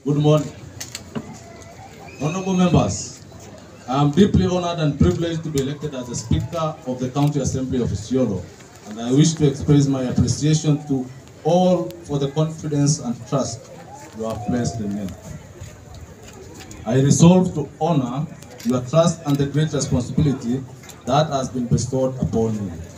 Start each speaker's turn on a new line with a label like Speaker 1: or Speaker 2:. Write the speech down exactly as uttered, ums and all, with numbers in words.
Speaker 1: Good morning. Honorable members, I am deeply honored and privileged to be elected as the Speaker of the County Assembly of Isiolo, and I wish to express my appreciation to all for the confidence and trust you have placed in me. I resolve to honor your trust and the great responsibility that has been bestowed upon me.